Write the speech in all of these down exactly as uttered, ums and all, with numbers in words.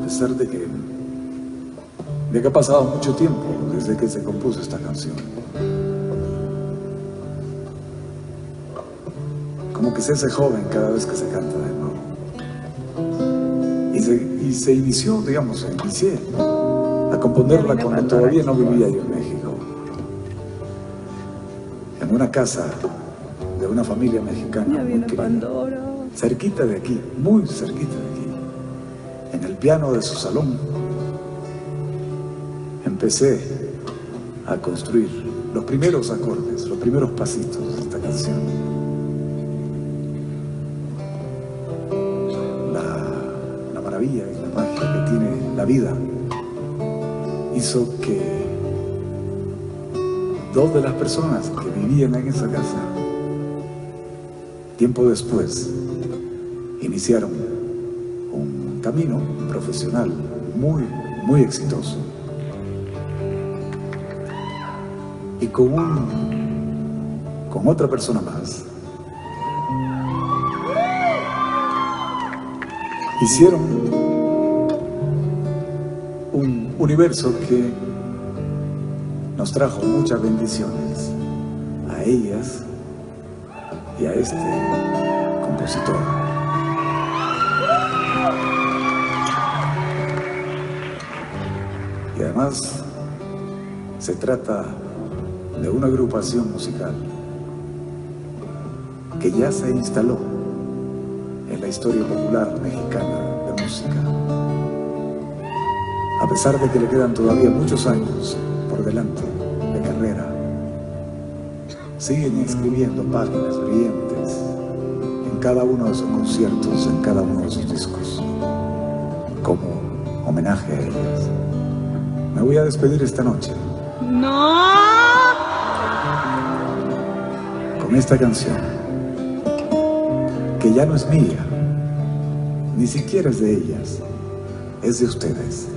pesar de que, de que ha pasado mucho tiempo desde que se compuso esta canción. Como que se hace joven cada vez que se canta de nuevo. Y se, y se inició, digamos, se inicié a componerla cuando todavía no vivía yo en México. En una casa de una familia mexicana muy querida, cerquita de aquí, muy cerquita de aquí, en el piano de su salón, empecé a construir los primeros acordes, los primeros pasitos de esta canción. La, la maravilla y la magia que tiene la vida hizo que dos de las personas que vivían en esa casa, tiempo después, iniciaron un camino profesional muy, muy exitoso. Y con, un, con otra persona más, hicieron un universo que nos trajo muchas bendiciones a ellas y a este compositor. Y además se trata de una agrupación musical que ya se instaló en la historia popular mexicana de música. A pesar de que le quedan todavía muchos años por delante de carrera, siguen escribiendo páginas brillantes en cada uno de sus conciertos, en cada uno de sus discos, como homenaje a ellas. Me voy a despedir esta noche. ¡No! Con esta canción, que ya no es mía, ni siquiera es de ellas, es de ustedes.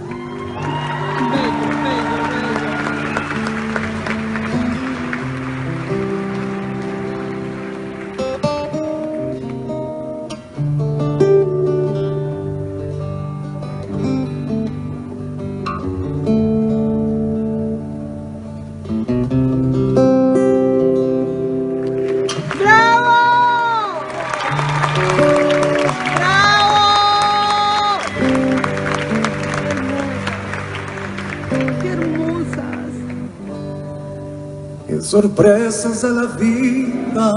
Sorpresas de la vida,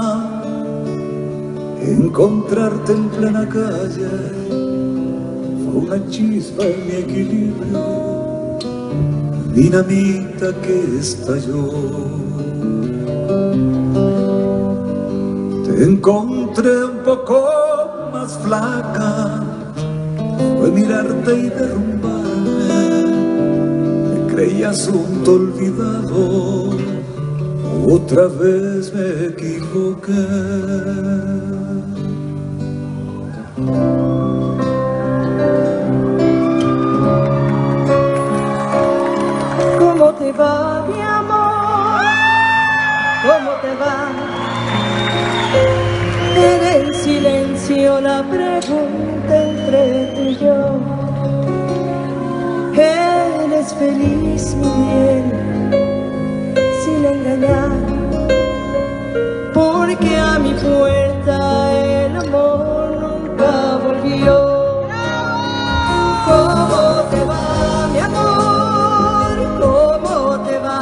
encontrarte en plena calle fue una chispa en mi equilibrio, dinamita que estalló. Te encontré un poco más flaca, fue mirarte y derrumbarme, te creí asunto olvidado. Otra vez me equivoqué. ¿Cómo te va, mi amor? ¿Cómo te va? En el silencio la pregunta entre tú y yo. ¿Eres feliz, mi bien? Sin engañar, porque a mi puerta el amor nunca volvió. ¿Cómo te va, mi amor? ¿Cómo te va?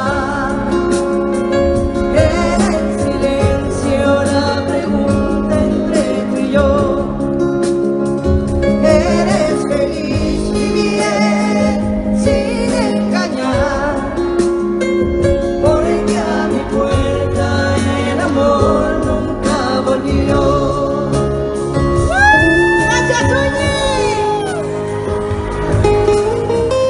En el silencio la pregunta entre tú y yo. ¿Eres feliz, mi bien? Sin engañar, porque a mi puerta el amor nunca volvió. ¡Gracias, Uñi!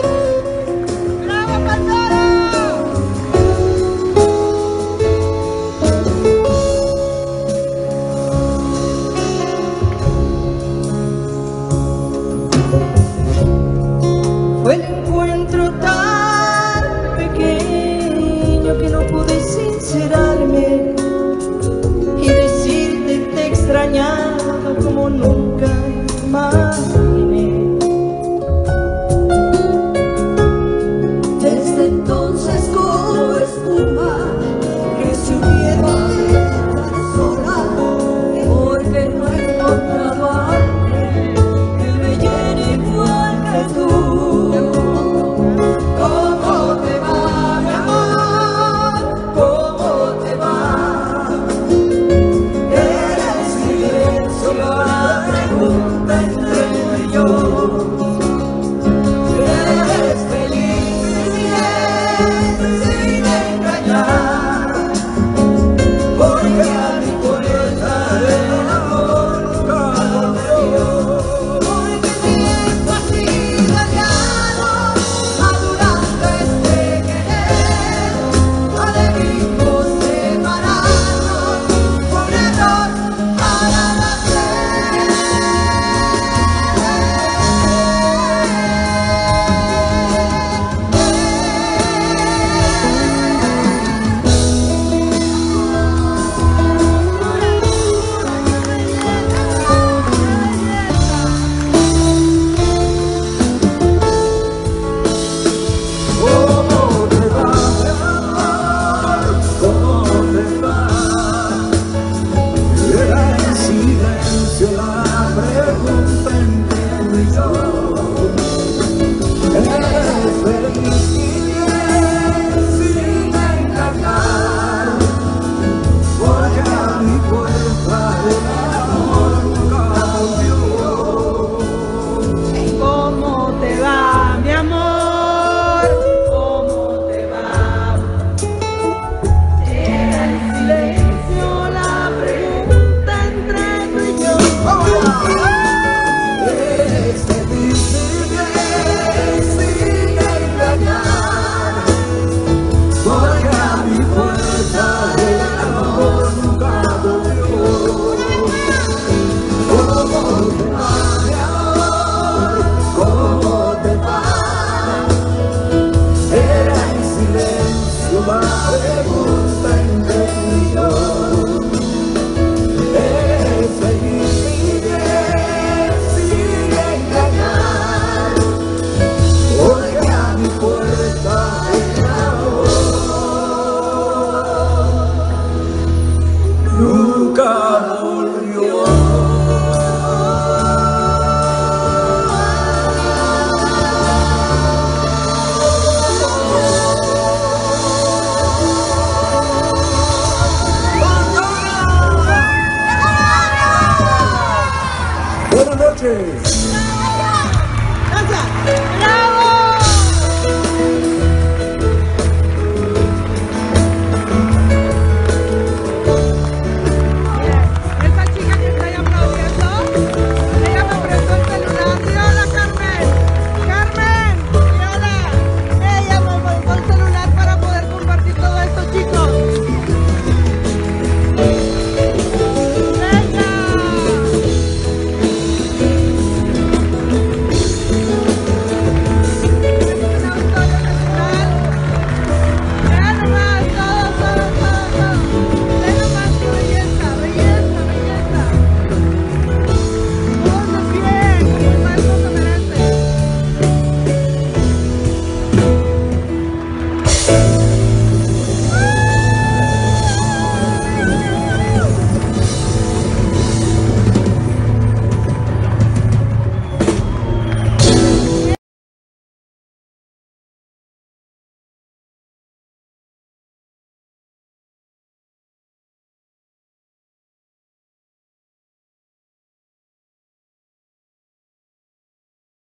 Gracias.